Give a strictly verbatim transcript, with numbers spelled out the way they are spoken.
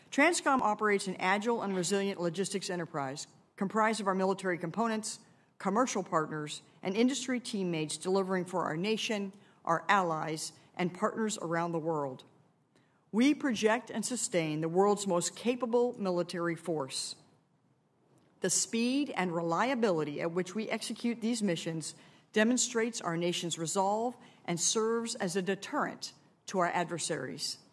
TRANSCOM operates an agile and resilient logistics enterprise comprised of our military components, commercial partners, and industry teammates delivering for our nation, our allies, and partners around the world. We project and sustain the world's most capable military force. The speed and reliability at which we execute these missions demonstrates our nation's resolve and serves as a deterrent to our adversaries.